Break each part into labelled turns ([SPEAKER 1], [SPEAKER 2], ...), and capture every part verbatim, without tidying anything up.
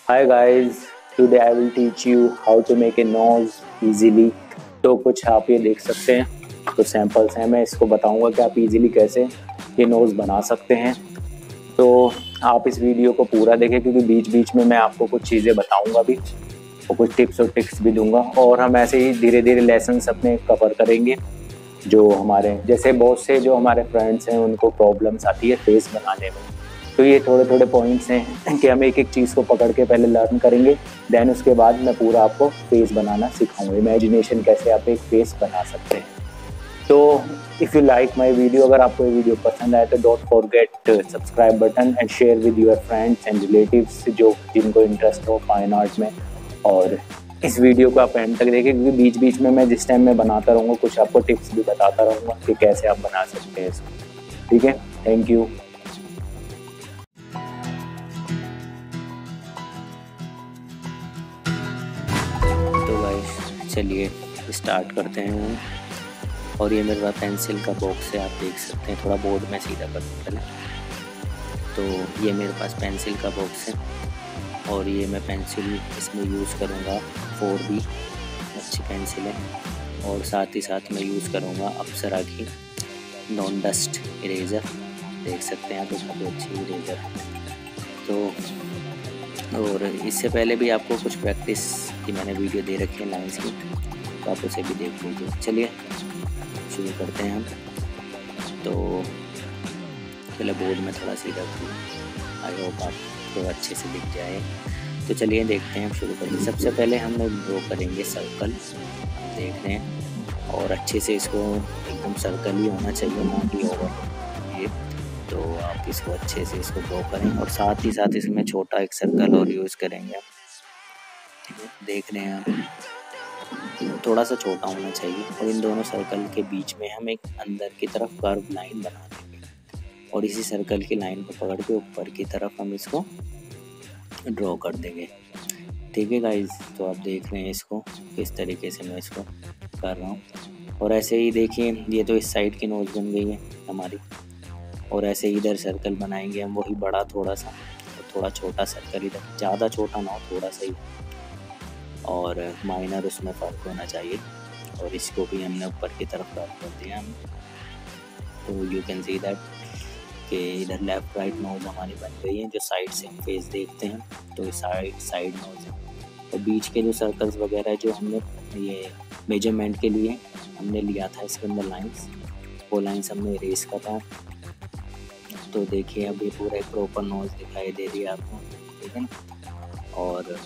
[SPEAKER 1] Hi guys, today I will teach you how to make a nose easily। तो कुछ आप ये देख सकते हैं, कुछ सैंपल्स हैं। मैं इसको बताऊंगा कि आप इजीली कैसे ये नोज बना सकते हैं। तो आप इस वीडियो को पूरा देखें क्योंकि बीच बीच में मैं आपको कुछ चीज़ें बताऊंगा भी और कुछ टिप्स और ट्रिक्स भी दूंगा, और हम ऐसे ही धीरे धीरे लेसन्स अपने कवर करेंगे। जो हमारे जैसे बहुत से जो हमारे फ्रेंड्स हैं उनको प्रॉब्लम्स आती है फेस बनाने में, तो ये थोड़े थोड़े पॉइंट्स हैं कि हम एक एक चीज़ को पकड़ के पहले लर्न करेंगे, देन उसके बाद मैं पूरा आपको फेस बनाना सिखाऊंगा। इमेजिनेशन कैसे आप एक फेस बना सकते हैं। तो if you like my video, अगर आपको ये वीडियो पसंद आए तो don't forget subscribe button and share with your friends and relatives जो जिनको इंटरेस्ट हो फाइन आर्ट में। और इस वीडियो को आप एंड तक देखें क्योंकि बीच बीच में मैं जिस टाइम में बनाता रहूँगा कुछ आपको टिप्स भी बताता रहूँगा कि कैसे आप बना सकते हैं इसको। ठीक है, थैंक यू।
[SPEAKER 2] तो गाइस चलिए स्टार्ट करते हैं। और ये मेरे पास पेंसिल का बॉक्स है, आप देख सकते हैं। थोड़ा बोर्ड में सीधा कर दूँ पहले। तो ये मेरे पास पेंसिल का बॉक्स है और ये मैं पेंसिल इसमें यूज़ करूँगा फोर बी, अच्छी पेंसिल है। और साथ ही साथ मैं यूज़ करूँगा अप्सरा की नॉन डस्ट इरेज़र, देख सकते हैं आप, काफ़ी अच्छी इरेज़र है। तो और इससे पहले भी आपको कुछ प्रैक्टिस की मैंने वीडियो दे रखी है लाइंस की, तो आप उसे भी देख लीजिए। चलिए शुरू करते हैं हम। तो पहले बोर्ड में थोड़ा सीधा करूँ, आई होप आपको अच्छे से दिख जाए। तो चलिए देखते हैं, हम शुरू करते हैं। सबसे पहले हम लोग ड्रॉ करेंगे सर्कल, देख रहे हैं। और अच्छे से इसको एकदम सर्कल ही होना चाहिए, ना कि ओवर ये। तो आप इसको अच्छे से इसको ड्रॉ करें और साथ ही साथ इसमें छोटा एक सर्कल और यूज़ करेंगे। देख रहे हैं आप, थोड़ा सा छोटा होना चाहिए। और इन दोनों सर्कल के बीच में हम एक अंदर की तरफ कर्व लाइन बना देंगे और इसी सर्कल की लाइन को पकड़ के ऊपर की तरफ हम इसको ड्रॉ कर देंगे। ठीक है गाइज, तो आप देख रहे हैं इसको किस तरीके से मैं इसको कर रहा हूँ। और ऐसे ही देखिए, ये तो इस साइड की नोज बन गई है हमारी। और ऐसे ही इधर सर्कल बनाएंगे हम, वही बड़ा थोड़ा सा और थोड़ा छोटा सर्कल इधर, ज़्यादा छोटा ना हो, थोड़ा सा ही, और माइनर उसमें फ़र्क होना चाहिए। और इसको भी हमने ऊपर की तरफ कर्व कर दिया हम। तो यू कैन सी दैट कि इधर लेफ़्ट राइट नोज हमारी बन गई है। जो साइड से हम फेस देखते हैं तो साइड साइड नोज है। और बीच के जो सर्कल्स वगैरह जो हमने ये मेजरमेंट के लिए हमने लिया था इसके अंदर लाइंस, वो लाइंस हमने इरेज करा। तो देखिए अब ये पूरा एक प्रॉपर नोज दिखाई दे रही है आपको, ठीक है ना। और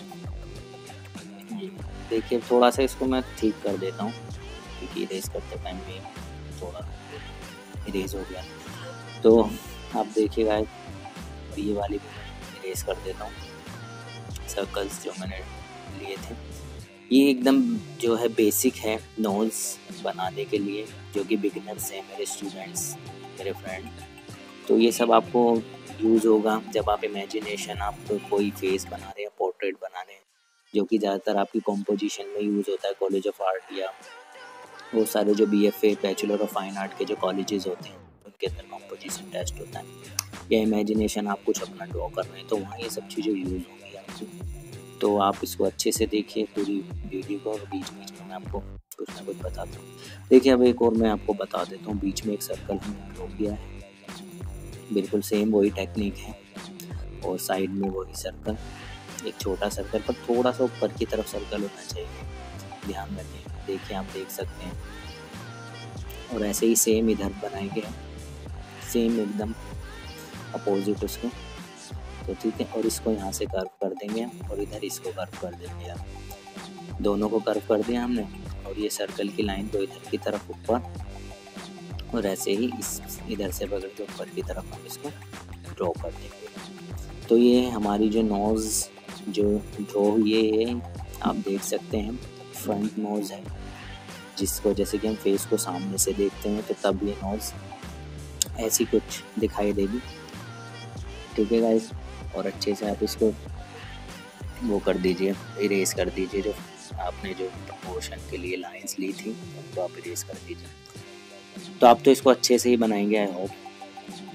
[SPEAKER 2] देखिए थोड़ा सा इसको मैं ठीक कर देता हूँ क्योंकि इरेज करते टाइम में थोड़ा इरेज हो गया। तो आप देखिएगा, ये वाली भी मैं इरेज कर देता हूँ सर्कल्स जो मैंने लिए थे। ये एकदम जो है बेसिक है नोज बनाने के लिए, जो कि बिगिनर्स हैं, मेरे स्टूडेंट्स, मेरे फ्रेंड। तो ये सब आपको यूज़ होगा जब आप इमेजिनेशन, आप तो कोई फेस बना रहे हैं, पोर्ट्रेट बना रहे हैं, जो कि ज़्यादातर आपकी कॉम्पोजिशन में यूज़ होता है कॉलेज ऑफ आर्ट, या वो सारे जो B F A bachelor of fine art के जो कॉलेजेस होते हैं उनके अंदर कॉम्पोजिशन टेस्ट होता है, या इमेजिनेशन आप कुछ अपना ड्रॉ कर रहे हैं, तो वहाँ ये सब चीज़ें यूज़ होंगी आपकी। तो आप इसको अच्छे से देखिए पूरी वीडियो को, और बीच बीच में मैं आपको कुछ ना कुछ बताता हूँ। देखिए अब एक और मैं आपको बता देता हूँ। बीच में एक सर्कल हमने ड्रॉ किया है, बिल्कुल सेम वही टेक्निक है। और साइड में वही सर्कल, एक छोटा सर्कल पर थोड़ा सा ऊपर की तरफ सर्कल होना चाहिए, ध्यान रखें। देखिए आप देख सकते हैं। और ऐसे ही सेम इधर बनाएंगे, सेम एकदम अपोजिट उसको। तो ठीक है, और इसको यहाँ से कर्व कर देंगे और इधर इसको कर्व कर देंगे। आप दोनों को कर्व कर दिया हमने, और ये सर्कल की लाइन को इधर की तरफ ऊपर, और ऐसे ही इस इधर से पकड़ के ऊपर की तरफ हम इसको ड्रॉ कर देंगे। तो ये हमारी जो नोज़ जो ड्रॉ ये है, आप देख सकते हैं फ्रंट नोज़ है, जिसको जैसे कि हम फेस को सामने से देखते हैं तो तब ये नोज़ ऐसी कुछ दिखाई देगी। ठीक है गाइस, और अच्छे से आप इसको वो कर दीजिए, इरेज कर दीजिए। जो आपने जो प्रपोर्शन के लिए लाइंस ली थी उनको आप इरेज कर दीजिए। तो आप तो इसको अच्छे से ही बनाएंगे, आई होप।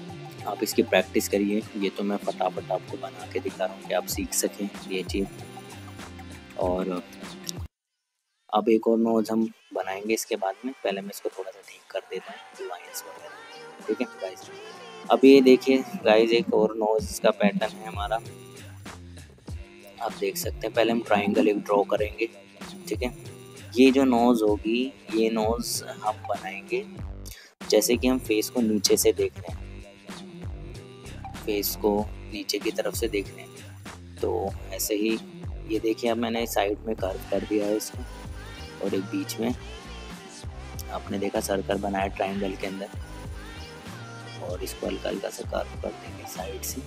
[SPEAKER 2] आप इसकी प्रैक्टिस करिए। ये तो मैं फटाफट आपको बना के दिखा रहा हूँ कि आप सीख सकें ये चीज़। और अब एक और नोज हम बनाएंगे इसके बाद में। पहले मैं इसको थोड़ा सा ठीक कर देता हूँ, लाइंस वगैरह। ठीक है गाइस, अब ये देखिए गाइस, एक और नोज का पैटर्न है हमारा, आप देख सकते हैं। पहले हम ट्राइंगल एक ड्रॉ करेंगे। ठीक है, ये जो नोज होगी, ये नोज हम बनाएंगे जैसे कि हम फेस को नीचे से देख रहे हैं, फेस को नीचे की तरफ से देख रहे हैं। तो ऐसे ही ये देखिए, अब मैंने साइड में कर्व कर दिया है इसको, और एक बीच में आपने देखा सर्कल बनाया ट्रायंगल के अंदर, और इसको हल्का हल्का सा कर्व कर देंगे साइड से।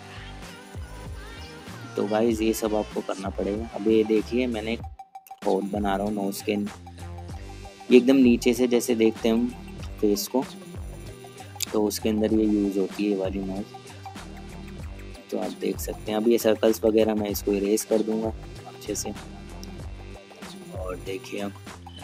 [SPEAKER 2] तो गाइस ये सब आपको करना पड़ेगा। अब ये देखिए, मैंने एक होल बना रहा हूँ नोज के, ये एकदम नीचे से जैसे देखते हैं हम फेस को, तो उसके अंदर ये यूज़ होती है ये वाली नोज। तो आप देख सकते हैं। अब ये सर्कल्स वगैरह मैं इसको इरेज कर दूंगा अच्छे से। और देखिए, अब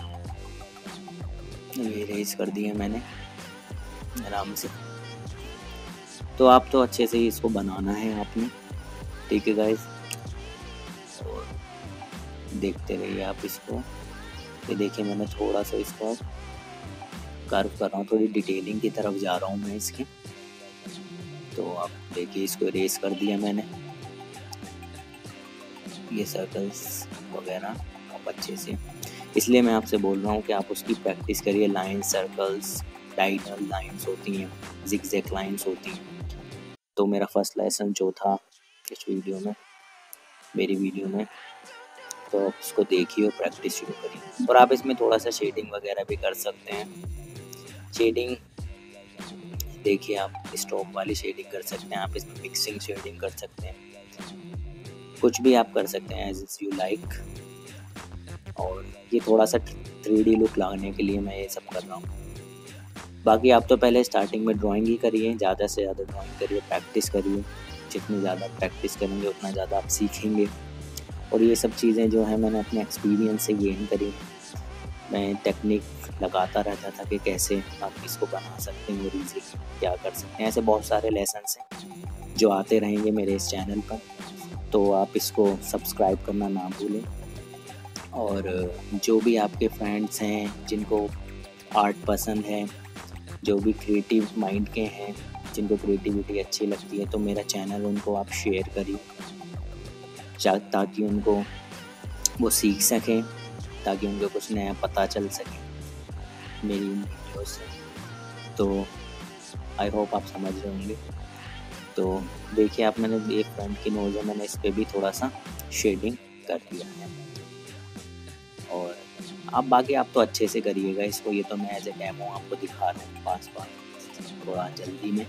[SPEAKER 2] ये इरेज कर दिए मैंने आराम से। तो आप तो अच्छे से ही इसको बनाना है आपने। ठीक है गाइस, और देखते रहिए आप इसको। ये देखिए, मैंने थोड़ा सा इसको कर्व कर रहा हूँ, थोड़ी डिटेलिंग की तरफ जा रहा हूँ मैं इसकी। तो आप देखिए, इसको इरेज कर दिया मैंने, ये सर्कल्स वगैरह आप अच्छे से। इसलिए मैं आपसे बोल रहा हूँ कि आप उसकी प्रैक्टिस करिए। लाइन, सर्कल्स, डायगोनल लाइंस होती हैं, जिगजैग लाइंस होती हैं। तो मेरा फर्स्ट लेसन जो था इस वीडियो में, मेरी वीडियो में, तो आप उसको देखिए और प्रैक्टिस शुरू करिए। और आप इसमें थोड़ा सा शेडिंग वगैरह भी कर सकते हैं। शेडिंग देखिए, आप स्ट्रोक वाली शेडिंग कर सकते हैं, आप इसमें मिक्सिंग शेडिंग कर सकते हैं, कुछ भी आप कर सकते हैं एज यू लाइक। और ये थोड़ा सा थ्री डी लुक लाने के लिए मैं ये सब कर रहा हूँ। बाकी आप तो पहले स्टार्टिंग में ड्राइंग ही करिए, ज़्यादा से ज़्यादा ड्राइंग करिए, प्रैक्टिस करिए। जितनी ज़्यादा प्रैक्टिस करेंगे उतना ज़्यादा आप सीखेंगे। और ये सब चीज़ें जो है मैंने अपने एक्सपीरियंस से गेन करी। मैं टेक्निक लगाता रहता था कि कैसे आप इसको बना सकते हैं और ईजीली क्या कर सकते हैं। ऐसे बहुत सारे लेसन्स हैं जो आते रहेंगे मेरे इस चैनल पर, तो आप इसको सब्सक्राइब करना ना भूलें। और जो भी आपके फ्रेंड्स हैं जिनको आर्ट पसंद है, जो भी क्रिएटिव माइंड के हैं, जिनको क्रिएटिविटी अच्छी लगती है, तो मेरा चैनल उनको आप शेयर करिए, ताकि उनको वो सीख सकें, ताकि उनको कुछ नया पता चल सके मेरी वीडियो से। तो आई होप आप समझ रहे होंगे। तो देखिए, आप मैंने एक फ्रंट की नोज है, मैंने इस पर भी थोड़ा सा शेडिंग कर दिया है। और आप बाकी आप तो अच्छे से करिएगा इसको। ये तो मैं एज ए डेमो आपको दिखा रहा हूँ पास पास थोड़ा जल्दी में।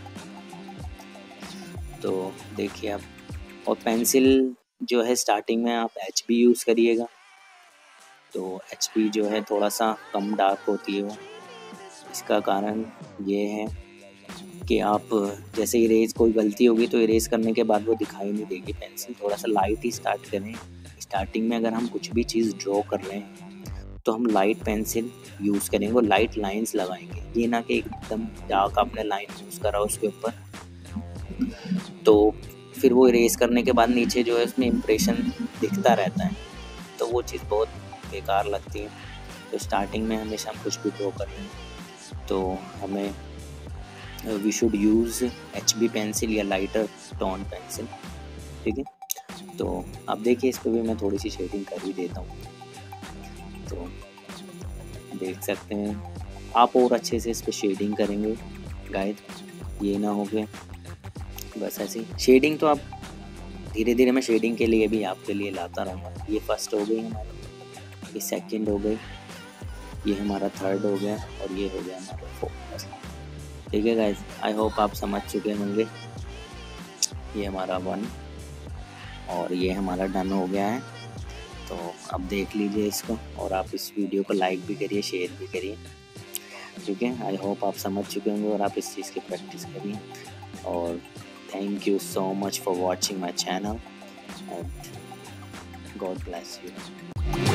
[SPEAKER 2] तो देखिए आप, और पेंसिल जो है स्टार्टिंग में आप एच बी यूज़ करिएगा। तो एच बी जो है थोड़ा सा कम डार्क होती है वो। इसका कारण ये है कि आप जैसे इरेज कोई गलती होगी तो इरेज करने के बाद वो दिखाई नहीं देगी पेंसिल। थोड़ा सा लाइट ही स्टार्ट करें स्टार्टिंग में। अगर हम कुछ भी चीज़ ड्रॉ कर रहे हैं तो हम लाइट पेंसिल यूज़ करेंगे और लाइट लाइंस लगाएंगे। ये ना कि एकदम डार्क आपने लाइन यूज़ करा उसके ऊपर, तो फिर वो इरेज करने के बाद नीचे जो है उसमें इम्प्रेशन दिखता रहता है, तो वो चीज़ बहुत बेकार लगती है। तो स्टार्टिंग में हमेशा हम कुछ भी ड्रॉ कर रहे हैं तो हमें we should use H B pencil या लाइटर टोन पेंसिल। ठीक है, तो अब देखिए, इस पर भी मैं थोड़ी सी शेडिंग कर ही देता हूँ। तो देख सकते हैं आप, और अच्छे से इस पर शेडिंग करेंगे गाइस। ये ना हो गया बस ऐसे शेडिंग, तो आप धीरे धीरे मैं शेडिंग के लिए भी आपके लिए लाता रहूँगा। ये फर्स्ट हो गई हमारी, ये सेकंड हो गई, ये हमारा थर्ड हो गया, और ये हो गया हमारा फोर्थ। ठीक है गाइस, आई होप आप समझ चुके होंगे। ये हमारा वन और ये हमारा डन हो गया है। तो अब देख लीजिए इसको, और आप इस वीडियो को लाइक भी करिए, शेयर भी करिए। ठीक है, आई होप आप समझ चुके होंगे और आप इस चीज़ की प्रैक्टिस करिए। और thank you so much for watching my channel and God bless you.